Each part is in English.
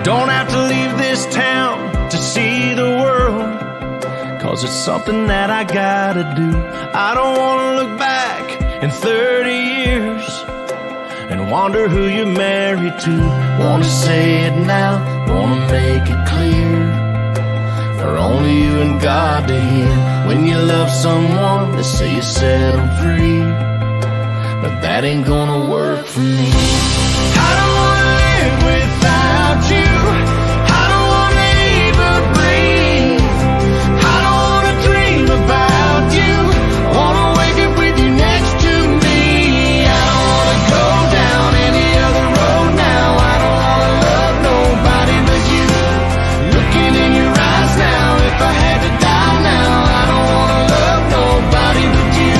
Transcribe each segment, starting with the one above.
Don't have to leave this town to see the world, 'cause it's something that I gotta do. I don't wanna look back in 30 years and wonder who you're married to. Wanna say it now, wanna make it clear, for only you and God to hear. When you love someone, they say you set them free, but that ain't gonna work for me. I don't wanna live without you. I don't wanna even breathe. I don't wanna dream about you. I wanna wake up with you next to me. I don't wanna go down any other road now. I don't wanna love nobody but you. Looking in your eyes now, if I had to die now, I don't wanna love nobody but you.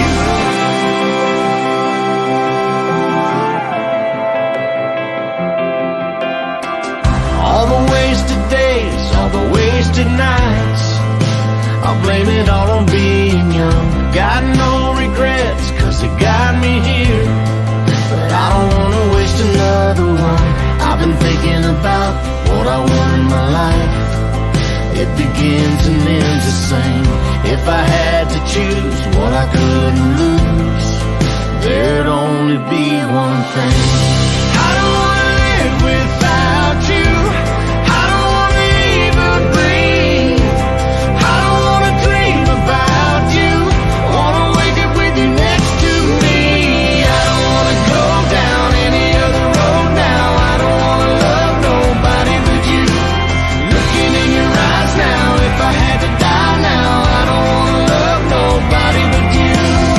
All the wasted days, all the wasted nights, I'll blame it all on being young. Got no regrets, 'cause it got me here, but I don't wanna waste another one. I've been thinking about what I want in my life. It begins and ends the same. If I had to choose what I couldn't lose, there'd only be one thing. I don't wanna live without you. I don't wanna even breathe. I don't wanna dream about you. I wanna wake up with you next to me. I don't wanna go down any other road now. I don't wanna love nobody but you. Looking in your eyes now, if I had to die now, I don't wanna love nobody but you.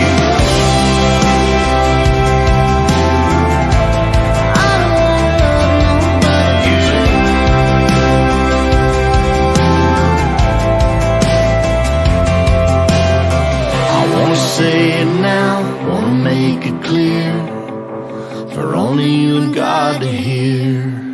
I don't wanna love nobody but you. I wanna say it now, wanna make it clear, for only you and God to hear.